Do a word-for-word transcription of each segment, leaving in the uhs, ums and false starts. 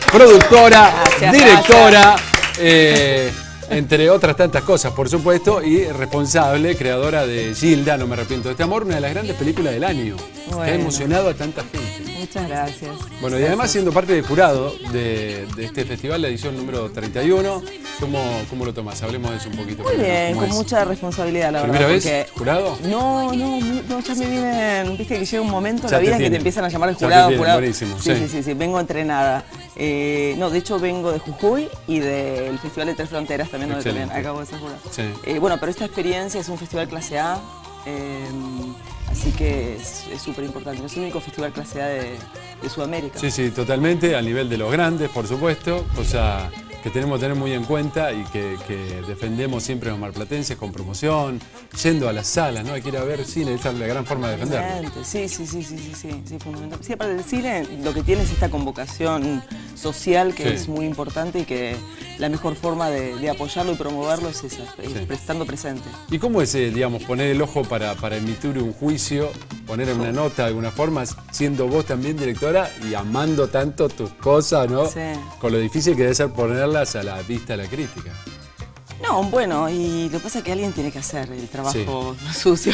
productora, gracias, directora, gracias. Eh, entre otras tantas cosas, por supuesto, y responsable, creadora de Gilda, No me arrepiento de este amor, una de las grandes películas del año, bueno. que ha emocionado a tanta gente. Muchas gracias. Bueno, y gracias. además siendo parte del jurado de, de este festival, la edición número treinta y uno, ¿cómo, cómo lo tomás? Hablemos de eso un poquito. Muy bien, con es? mucha responsabilidad, la ¿Primera verdad. vez jurado? No, no, no, ya me vienen, viste que llega un momento en Ya la vida te que te tienen. empiezan a llamar el Ya te jurado, tienen, jurado. buenísimo, sí, sí. sí, sí, sí, vengo entrenada. Eh, no, de hecho vengo de Jujuy y del Festival de Tres Fronteras también, donde también acabo de ser jurado. Sí. Eh, bueno, pero esta experiencia es un festival clase A, eh, así que es súper importante. Es el único festival clase A de, de Sudamérica. Sí, sí, totalmente, a nivel de los grandes, por supuesto, cosa que tenemos que tener muy en cuenta y que, que defendemos siempre los marplatenses con promoción, yendo a las salas, ¿no? Hay que ir a ver cine, esa es la gran forma de defenderlo. Sí, sí, sí, sí, sí, sí, sí, fundamental. Sí, aparte del cine, lo que tiene es esta convocación social que sí. es muy importante y que la mejor forma de, de apoyarlo y promoverlo es esa, es sí. estando presente. ¿Y cómo es, eh, digamos, poner el ojo para, para emitir un juicio, poner una nota de alguna forma, siendo vos también directora y amando tanto tus cosas, ¿no? Sí. Con lo difícil que debe ser ponerlas a la vista de la crítica. No, bueno, y lo que pasa es que alguien tiene que hacer el trabajo sí. sucio.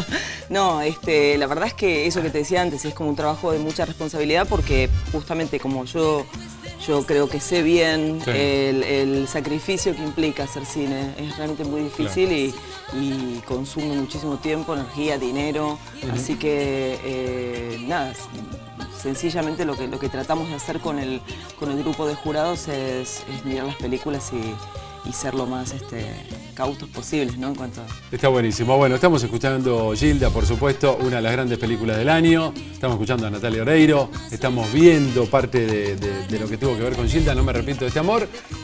No, este, la verdad es que eso que te decía antes es como un trabajo de mucha responsabilidad porque justamente como yo, yo creo que sé bien sí. el, el sacrificio que implica hacer cine. Es realmente muy difícil claro. y, y consume muchísimo tiempo, energía, dinero. Uh-huh. Así que, eh, nada, sencillamente lo que, lo que tratamos de hacer con el, con el grupo de jurados es, es mirar las películas y... y ser lo más este, cautos posibles, ¿no? En cuanto a... Está buenísimo. Bueno, estamos escuchando Gilda, por supuesto, una de las grandes películas del año. Estamos escuchando a Natalia Oreiro. Estamos viendo parte de, de, de lo que tuvo que ver con Gilda, No me arrepiento de este amor.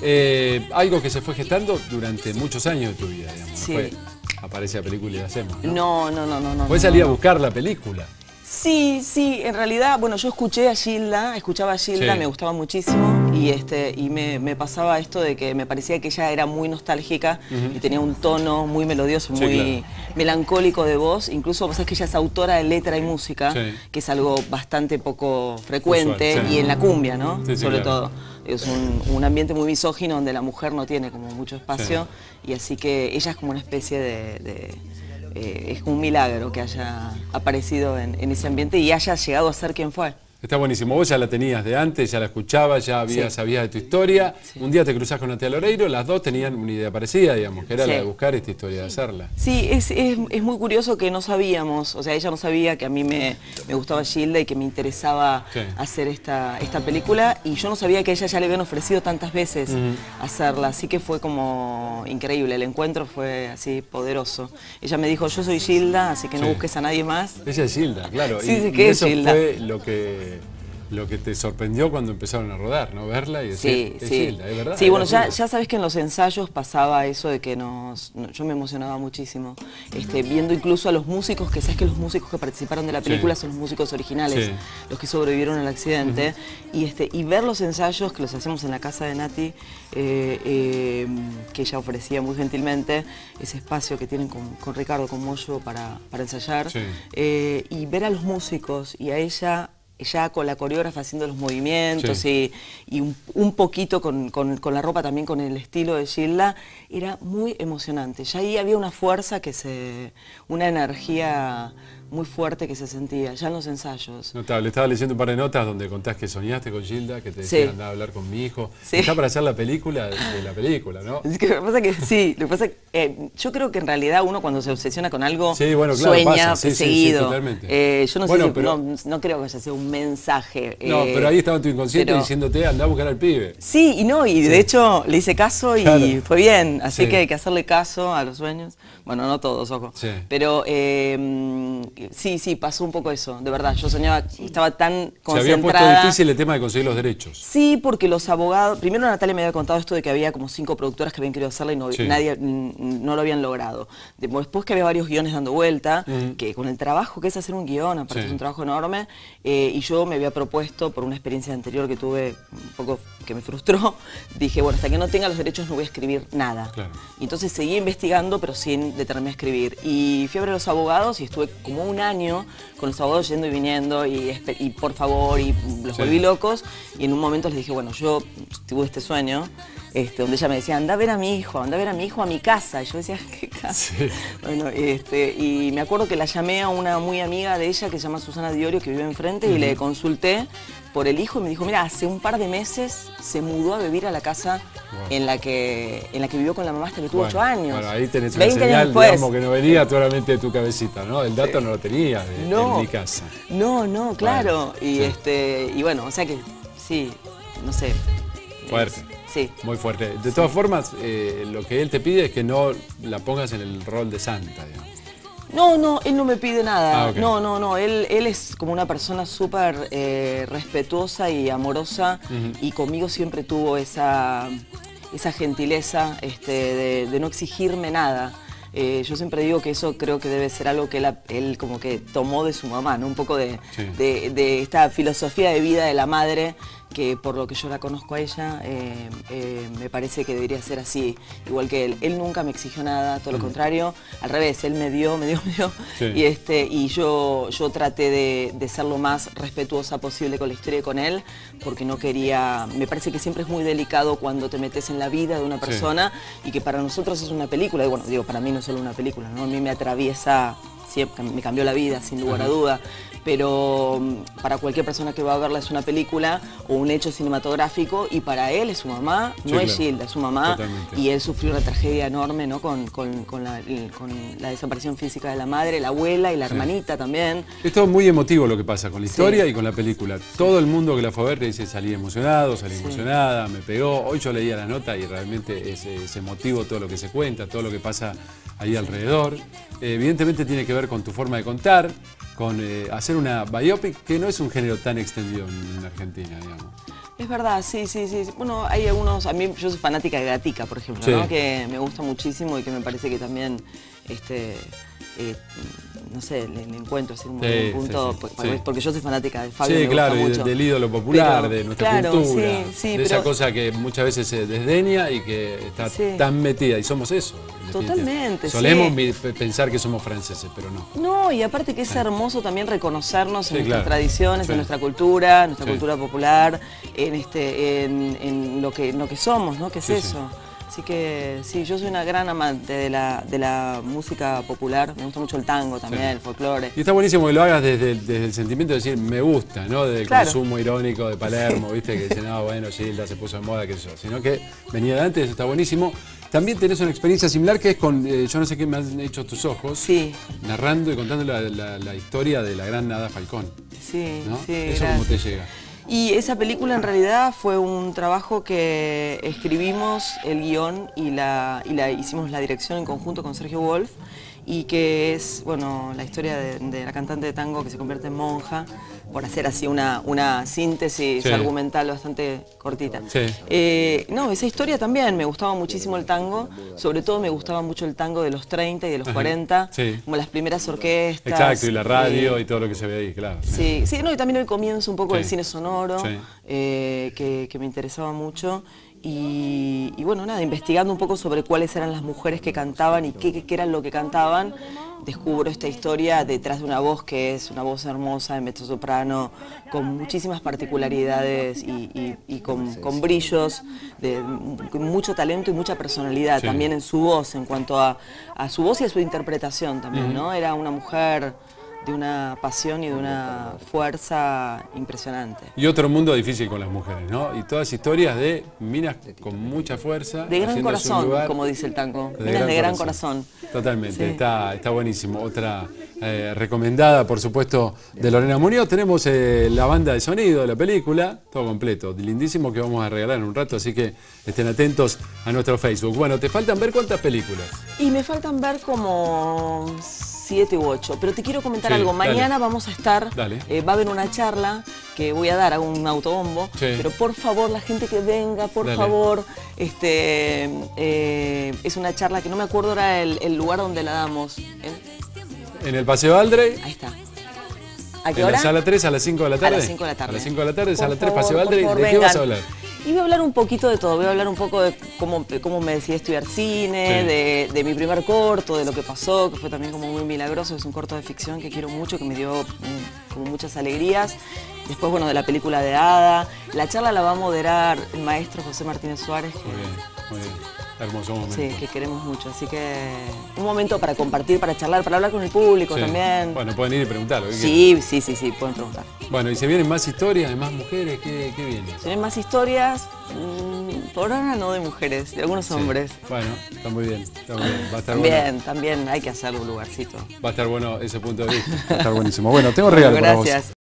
Eh, algo que se fue gestando durante muchos años de tu vida, digamos. Sí. No fue, aparece la película y la hacemos, ¿no? No, no, no, no. no ¿Puedes no, salir no. a buscar la película? Sí, sí, en realidad, bueno, yo escuché a Gilda, escuchaba a Gilda, sí. me gustaba muchísimo y, este, y me, me pasaba esto de que me parecía que ella era muy nostálgica uh-huh. y tenía un tono muy melodioso, muy sí, claro. melancólico de voz. Incluso, vos sabés que ella es autora de letra y música, sí. que es algo bastante poco frecuente Usual, sí. y en la cumbia, ¿no? Sí, sí, Sobre claro. todo. Es un, un ambiente muy misógino donde la mujer no tiene como mucho espacio sí. y así que ella es como una especie de... de Eh, es un milagro que haya aparecido en, en ese ambiente y haya llegado a ser quien fue. Está buenísimo. Vos ya la tenías de antes, ya la escuchabas, ya habías, sí. sabías de tu historia. Sí. Un día te cruzás con Natalia Oreiro, las dos tenían una idea parecida, digamos, que era sí. la de buscar esta historia, de hacerla. Sí, es, es, es muy curioso que no sabíamos, o sea, ella no sabía que a mí me, me gustaba Gilda y que me interesaba sí. hacer esta, esta película y yo no sabía que a ella ya le habían ofrecido tantas veces uh-huh. hacerla, así que fue como increíble, el encuentro fue así poderoso. Ella me dijo, yo soy Gilda, así que no sí. busques a nadie más. Ella es Gilda, claro. Sí, y, sí, que y es eso Gilda. fue lo que... Lo que te sorprendió cuando empezaron a rodar, ¿no? Verla y decir, sí, es sí. Gilda, ¿es verdad? Sí, bueno, ya, Gilda. ya sabes que en los ensayos pasaba eso de que nos... Yo me emocionaba muchísimo, este, viendo incluso a los músicos, que sabes que los músicos que participaron de la película sí. son los músicos originales, sí. los que sobrevivieron al accidente, uh-huh. y, este, y ver los ensayos, que los hacemos en la casa de Nati, eh, eh, que ella ofrecía muy gentilmente, ese espacio que tienen con, con Ricardo, con Moyo, para, para ensayar, sí. eh, y ver a los músicos y a ella... ya con la coreógrafa haciendo los movimientos sí. y, y un, un poquito con, con, con la ropa también, con el estilo de Gilda, era muy emocionante. Ya ahí había una fuerza que se... una energía muy fuerte que se sentía, ya en los ensayos. Notable, estaba leyendo un par de notas donde contás que soñaste con Gilda, que te decían sí. andar a hablar con mi hijo. Sí. Está para hacer la película de la película, ¿no? Es que lo que pasa que sí, lo que pasa que, eh, yo creo que en realidad uno cuando se obsesiona con algo sí, bueno, claro, sueña pasa. Sí, seguido. Sí, sí, totalmente. Eh, yo no bueno, sé si, pero, no, no creo que haya sido un mensaje. No, eh, pero ahí estaba tu inconsciente pero, diciéndote anda a buscar al pibe. Sí, y no, y sí. de hecho le hice caso y claro. fue bien, así sí. que hay que hacerle caso a los sueños. Bueno, no todos, ojo. Sí. Pero eh, sí, sí, pasó un poco eso, de verdad. Yo soñaba, estaba tan concentrada. Se había puesto difícil el tema de conseguir los derechos. Sí, porque los abogados... Primero Natalia me había contado esto de que había como cinco productoras que habían querido hacerla y no, sí. nadie, no lo habían logrado. Después que había varios guiones dando vuelta, uh-huh. que con el trabajo que es hacer un guión, aparte sí. es un trabajo enorme, eh, y yo me había propuesto, por una experiencia anterior que tuve un poco que me frustró, dije, bueno, hasta que no tenga los derechos no voy a escribir nada. Claro. Y entonces seguí investigando, pero sin determinar a escribir. Y fui a ver a los abogados y estuve como un año con los abogados yendo y viniendo y, y por favor, y los sí. volví locos. Y en un momento les dije, bueno, yo tuve este sueño, este, donde ella me decía, anda a ver a mi hijo, anda a ver a mi hijo a mi casa. Y yo decía, ¿qué casa? Sí. Bueno, este, y me acuerdo que la llamé a una muy amiga de ella que se llama Susana Diorio, que vive enfrente, uh-huh. y le consulté por el hijo y me dijo, mira, hace un par de meses se mudó a vivir a la casa wow. en, la que, en la que vivió con la mamá hasta que tuvo bueno, ocho años. Bueno, ahí tenés una señal, digamos, que no venía solamente de tu cabecita, ¿no? El dato sí. no lo tenía de, no, en mi casa. No, no, claro. Bueno, y, sí. este, y bueno, o sea que sí, no sé. Fuerte. Es, sí. Muy fuerte. De todas sí. formas, eh, lo que él te pide es que no la pongas en el rol de santa, digamos. No, no, él no me pide nada. Ah, okay. No, no, no. Él, él es como una persona súper eh, respetuosa y amorosa uh-huh. y conmigo siempre tuvo esa, esa gentileza este, de, de no exigirme nada. Eh, yo siempre digo que eso creo que debe ser algo que él, él como que tomó de su mamá, ¿no? Un poco de, sí. de, de esta filosofía de vida de la madre, que por lo que yo la conozco a ella, eh, eh, me parece que debería ser así, igual que él. Él nunca me exigió nada, todo lo contrario, al revés, él me dio, me dio, me dio, sí. y, este, y yo, yo traté de, de ser lo más respetuosa posible con la historia y con él, porque no quería, me parece que siempre es muy delicado cuando te metes en la vida de una persona, sí. y que para nosotros es una película, y bueno, digo, para mí no es solo una película, ¿no? A mí me atraviesa, siempre, me cambió la vida, sin lugar a duda, pero para cualquier persona que va a verla es una película o un hecho cinematográfico, y para él es su mamá, sí, no claro. es Gilda, es su mamá. Totalmente. Y él sufrió una tragedia enorme, ¿no? con, con, con, la, con la desaparición física de la madre, la abuela y la sí. hermanita también. Es todo muy emotivo lo que pasa con la historia sí. y con la película. Todo el mundo que la fue a ver te dice, salí emocionado, salí sí. emocionada, me pegó. Hoy yo leía la nota y realmente es, es emotivo todo lo que se cuenta, todo lo que pasa ahí alrededor. Eh, evidentemente tiene que ver con tu forma de contar, con eh, hacer una biopic, que no es un género tan extendido en, en Argentina, digamos. Es verdad, sí, sí, sí. Bueno, hay algunos, a mí yo soy fanática de Gatica, por ejemplo, sí. ¿no? Que me gusta muchísimo y que me parece que también, este, eh, no sé, le, le encuentro así un, sí, un punto, sí, sí, porque, sí. porque yo soy fanática de Fabio, sí, me claro, gusta y mucho. Del ídolo popular, pero, de nuestra claro, cultura, sí, sí, de pero, esa cosa que muchas veces se desdeña y que está sí. tan metida, y somos eso. Totalmente, Solemos sí. pensar que somos franceses, pero no. No, y aparte que es hermoso también reconocernos sí, en nuestras claro. tradiciones, sí. en nuestra cultura, nuestra sí. cultura popular, en, este, en, en, lo, que, en lo que somos, ¿no? ¿Qué es sí, eso? Sí. Así que sí, yo soy una gran amante de la, de la música popular, me gusta mucho el tango también, sí. el folclore. Y está buenísimo que lo hagas desde, desde el sentimiento de decir, me gusta, ¿no? Desde el claro. consumo irónico de Palermo, ¿viste? Que dice, no, bueno, Gilda se puso de moda, qué sé yo. Sino que venía de antes, eso está buenísimo. También tenés una experiencia similar que es con, eh, yo no sé qué me han hecho tus ojos, sí. narrando y contando la, la, la historia de la gran Nada Falcón. Sí, ¿no? sí, ¿Eso gracias. cómo te llega? Y esa película en realidad fue un trabajo que escribimos el guión y la, y la hicimos la dirección en conjunto con Sergio Wolf, y que es, bueno, la historia de, de la cantante de tango que se convierte en monja, por hacer así una, una síntesis sí. argumental bastante cortita. Sí. Eh, no, esa historia también, me gustaba muchísimo el tango, sobre todo me gustaba mucho el tango de los treinta y de los Ajá. cuarenta, sí. como las primeras orquestas. Exacto, y la radio eh, y todo lo que se ve ahí, claro. Sí, sí, no, y también el comienzo un poco sí. del cine sonoro, sí. eh, que, que me interesaba mucho. Y, y bueno, nada, investigando un poco sobre cuáles eran las mujeres que cantaban y qué, qué era lo que cantaban, descubro esta historia detrás de una voz que es una voz hermosa de mezzosoprano, con muchísimas particularidades y, y, y con, con brillos, de, con mucho talento y mucha personalidad sí. también en su voz, en cuanto a, a su voz y a su interpretación también, uh-huh. ¿no? Era una mujer de una pasión y de una fuerza impresionante. Y otro mundo difícil con las mujeres, ¿no? Y todas historias de minas con mucha fuerza. De gran corazón, como dice el tango. De minas gran de gran corazón. corazón. Totalmente, sí. está, está buenísimo. Otra eh, recomendada, por supuesto, de Lorena Muñoz. Tenemos eh, la banda de sonido de la película, todo completo, lindísimo, que vamos a regalar en un rato, así que estén atentos a nuestro Facebook. Bueno, ¿te faltan ver cuántas películas? Y me faltan ver como siete u ocho, pero te quiero comentar sí, algo. Mañana dale. vamos a estar, eh, va a haber una charla que voy a dar a un autobombo, sí. pero por favor, la gente que venga, por dale. favor, este, eh, es una charla que no me acuerdo ahora el, el lugar donde la damos. ¿Eh? En el Paseo Aldrey. Ahí está. ¿A qué en hora? la sala tres a las cinco de la tarde. A las cinco de la tarde. A las cinco de la tarde, por sala tres, favor, Paseo Aldrey. ¿De favor, qué vengan. vas a hablar? Y voy a hablar un poquito de todo, voy a hablar un poco de cómo, cómo me decidí a estudiar cine, sí. de, de mi primer corto, de lo que pasó, que fue también como muy milagroso, es un corto de ficción que quiero mucho, que me dio mm, como muchas alegrías. Después, bueno, de la película de Ada. La charla la va a moderar el maestro José Martínez Suárez. Que, muy bien, muy bien. Hermoso momento. Sí, que queremos mucho, así que un momento para compartir, para charlar, para hablar con el público sí. también. Bueno, pueden ir y preguntar lo que Sí, quieran. sí, sí, sí, pueden preguntar. Bueno, ¿y se vienen más historias de más mujeres? ¿Qué, qué viene? Se vienen más historias, mmm, por ahora no de mujeres, de algunos sí. hombres. Bueno, está muy bien, está muy bien. Va a estar también, bueno. también hay que hacerle un lugarcito. Va a estar bueno ese punto de vista, va a estar buenísimo. Bueno, tengo regalo bueno, para vos. Gracias.